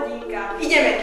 hodinka. Ideme.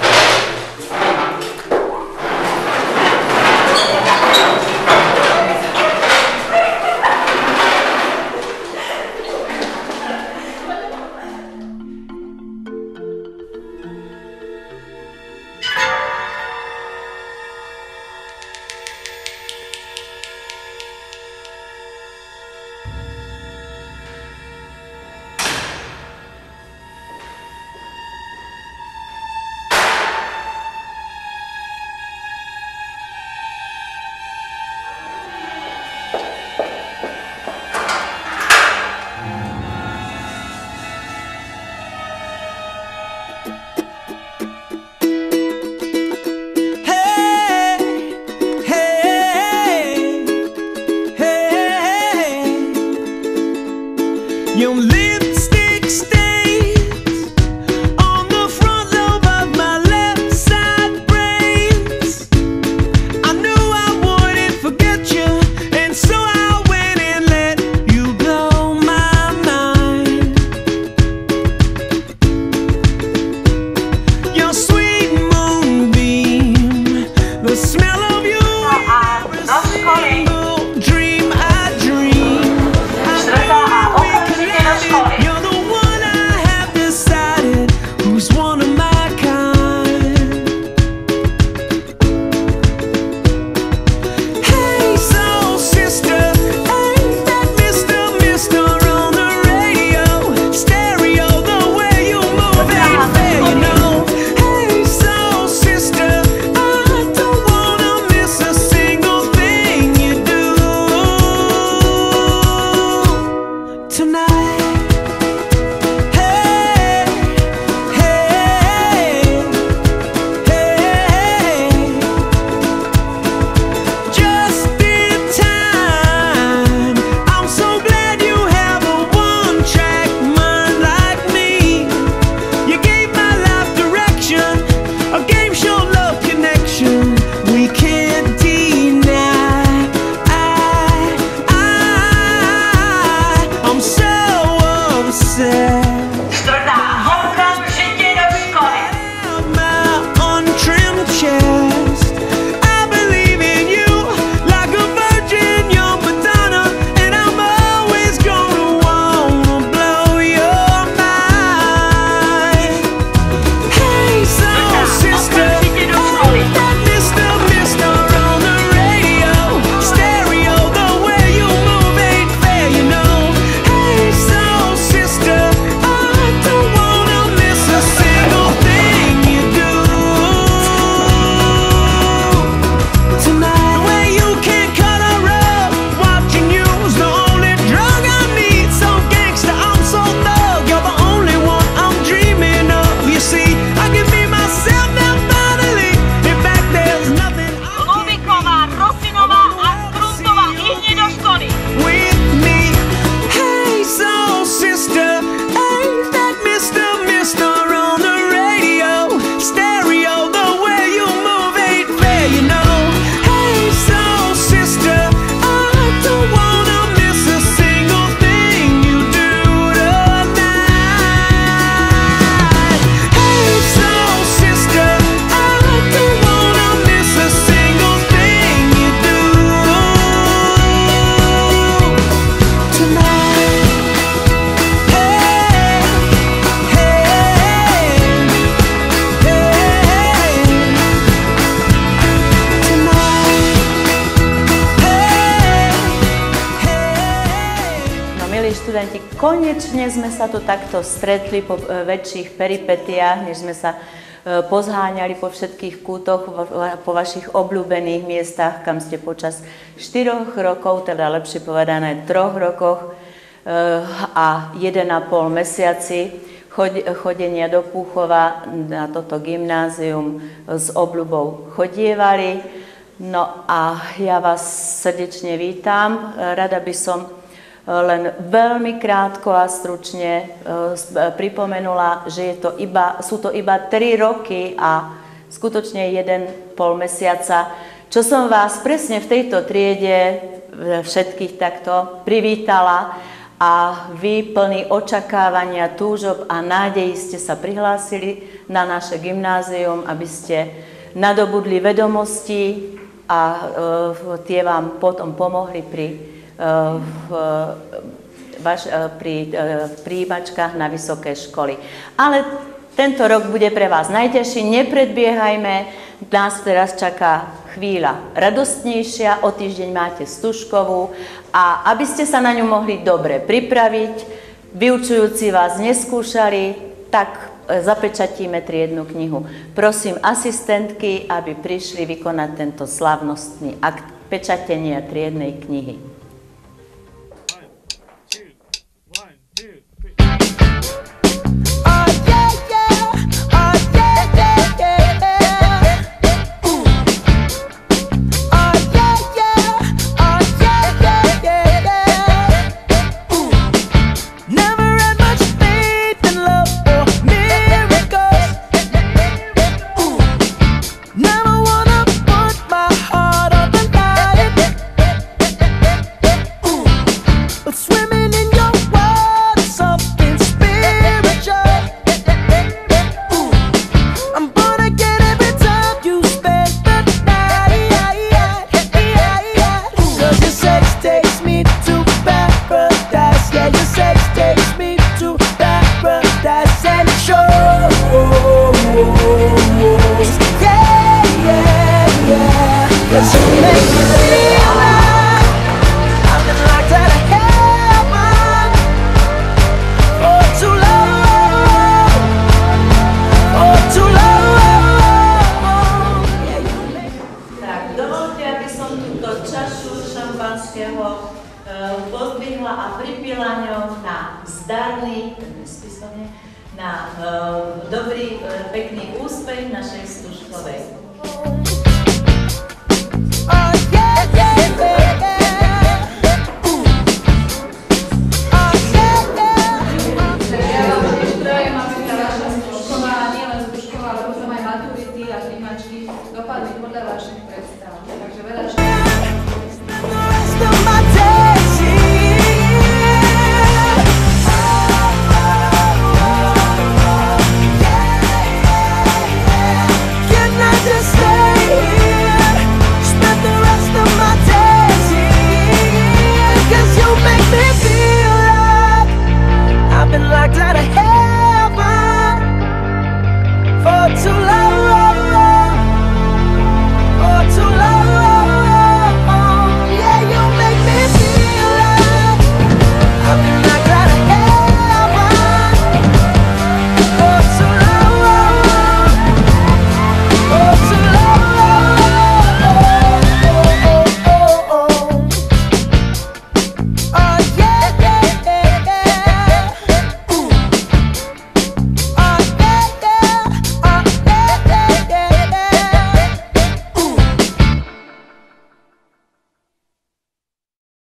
Your lipstick stains on the front lobe of my left side brains. I knew I wouldn't forget you, and so I went and let you blow my mind. Your sweet moonbeam, the smell of you, every single dream I dream. You're the one I have decided who's one of my kind. Hey, soul sister, ain't that Mr. on the radio? Stereo, the way you move ain't fair, you know. Hey, soul sister, I don't wanna miss a single thing you do tonight. Študenti, konečne sme sa tu takto stretli po väčších peripetiách, než sme sa pozháňali po všetkých kútoch, po vašich obľúbených miestach, kam ste počas 4 rokov, teda lepšie povedané 3 rokoch a 1,5 mesiaci chodenia do Púchova na toto gymnázium s obľubou chodievali. No a ja vás srdečne vítam. Rada by som len veľmi krátko a stručne pripomenula, že sú to iba 3 roky a skutočne 1,5 mesiaca, čo som vás presne v tejto triede všetkých takto privítala a vy plní očakávania, túžob a nádejí ste sa prihlásili na naše gymnázium, aby ste nadobudli vedomosti a tie vám potom pomohli pri prijímačkách na vysoké školy. Ale tento rok bude pre vás najťažší, nepredbiehajme, nás teraz čaká chvíľa radostnejšia, o týždeň máte Stužkovú a aby ste sa na ňu mohli dobre pripraviť, vyučujúci vás neskúšali, tak zapečatíme triednu knihu. Prosím asistentky, aby prišli vykonať tento slávnostný akt pečatenia triednej knihy. Pozdvihla a pripila ňou na zdarný, na dobrý, pekný úspech našej Stužkovej. Nielen Stužková, ale potom aj maturity a prijímačky dopadli podľa vašich predstav.